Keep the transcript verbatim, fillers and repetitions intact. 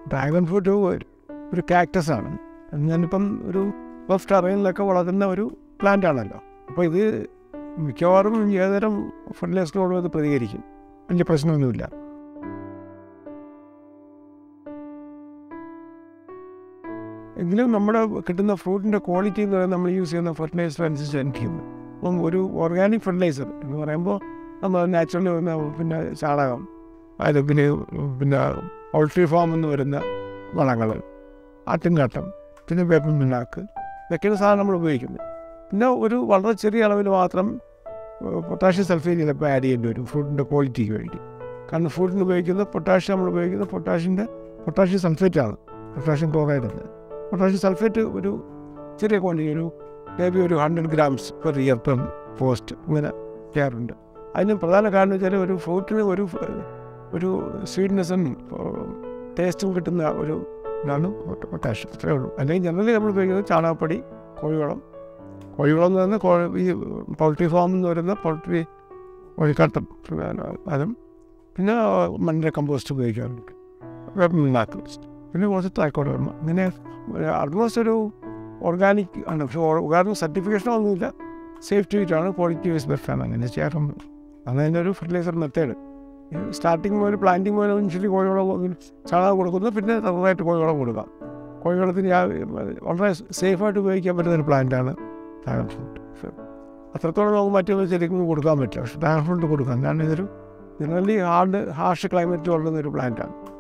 Dragon fruit ഒരു cactus ആണ്. ഞാനിപ്പം ഒരു ഫസ്റ്റ് ടെറൈനിലൊക്കെ വളർത്തുന്ന ഒരു പ്ലാന്റ് ആണല്ലോ. അപ്പോൾ ഇത് മിക്കവാറും ഏതുതരം ഫെർട്ടിലൈസറിനോടും ഇത് പ്രതികരിക്കും, വലിയ പ്രശ്നമൊന്നുമില്ല. എങ്കിലും നമ്മുടെ കിട്ടുന്ന ഫ്രൂട്ടിൻ്റെ ക്വാളിറ്റി എന്ന് പറയുന്നത് നമ്മൾ യൂസ് ചെയ്യുന്ന ഫെർട്ടിലൈസർ അനുസരിച്ച് എനിക്കുന്നു. അപ്പം ഒരു ഓർഗാനിക് ഫെർട്ടിലൈസർ എന്ന് പറയുമ്പോൾ നമ്മൾ നാച്ചുറലി വരുന്ന പിന്നെ ചാണകം, അതിൽ പിന്നെ പിന്നെ പൗൾട്രി ഫാമിൽ നിന്ന് വരുന്ന വളങ്ങൾ, ആട്ടിൻകാട്ടം, പിന്നെ വേപ്പിൻ പിണ്ണാക്ക്, ഇതൊക്കെയാണ് സാധനം നമ്മൾ ഉപയോഗിക്കുന്നത്. പിന്നെ ഒരു വളരെ ചെറിയ അളവിൽ മാത്രം പൊട്ടാഷ്യം സൾഫേറ്റ് ചിലപ്പോൾ ആഡ് ചെയ്യേണ്ടി വരും ഫ്രൂട്ടിൻ്റെ ക്വാളിറ്റിക്ക് വേണ്ടി. കാരണം ഫ്രൂട്ടിന് ഉപയോഗിക്കുന്ന പൊട്ടാഷ്യം നമ്മൾ ഉപയോഗിക്കുന്ന പൊട്ടാഷ്യൻ്റെ പൊട്ടാഷ്യം സൾഫേറ്റാണ്, പൊട്ടാഷ്യം ക്ലോറൈഡ് എന്ന്. പൊട്ടാഷ്യം സൾഫേറ്റ് ഒരു ചെറിയ ക്വാണ്ടിറ്റി, ഒരു മേ ബി ഒരു hundred grams per year per post ഇങ്ങനെ ചെയ്യാറുണ്ട്. അതിന് പ്രധാന കാരണം വെച്ചാൽ ഒരു ഫ്രൂട്ടിന് ഒരു ഒരു സ്വീറ്റ്നെസ്സും ടേസ്റ്റും കിട്ടുന്ന ഒരു ഇതാണ് പൊട്ടാഷ്യം, അത്രയേ ഉള്ളൂ. അല്ലെങ്കിൽ ജനറലി നമ്മൾ ഉപയോഗിക്കുന്നത് ചാണകപ്പൊടി, കോഴിവളം. കോഴിവളം എന്ന് പറയുന്നത് കോഴി ഈ പൗൾട്രി ഫാമിൽ നിന്ന് വരുന്ന പൗൾട്രി കോഴിക്കാട്ടം അതും, പിന്നെ മണ്ണിര കമ്പോസ്റ്റ് ഉപയോഗിക്കാറുണ്ട്, വേപ്പിൻ പിണ്ണാക്ക്, പിന്നെ കുറച്ച് തായ്ക്കോട് വർമ്മ. ഇങ്ങനെ ആൾമോസ്റ്റ് ഒരു ഓർഗാനിക് ആണ്. പക്ഷേ ഓർഗാനിക് സർട്ടിഫിക്കേഷൻ ഒന്നുമില്ല, സേഫ്റ്റി ആയിട്ടാണ്, ക്വാളിറ്റി വൈസ് ബെസ്റ്റാണ്. അങ്ങനെ ചെയ്യാറുണ്ട്. അതാണ് അതിൻ്റെ ഒരു ഫെർട്ടിലൈസർ മെത്തേഡ്. സ്റ്റാർട്ടിങ് മുതൽ പ്ലാന്റിങ് മുതൽ ഇനിഷ്യലി കോഴിവളം ചാണകം കൊടുക്കുന്നു, പിന്നെ നന്നായിട്ട് കോഴിവളം കൊടുക്കാം. കോഴിവളത്തിന് വളരെ സേഫായിട്ട് ഉപയോഗിക്കാൻ പറ്റുന്ന ഒരു പ്ലാന്റാണ് ഡ്രാഗൺ ഫ്രൂട്ട്. അത്രത്തോളം നമുക്ക് മറ്റു ശരിക്കും കൊടുക്കാൻ പറ്റില്ല, പക്ഷേ ഡ്രാഗൺ ഫ്രൂട്ട് കൊടുക്കാം. കാരണം ഇതൊരു ജനറലി ഹാർഡ് ഹാർഷ് ക്ലൈമറ്റ് വളരുന്ന ഒരു പ്ലാന്റാണ്.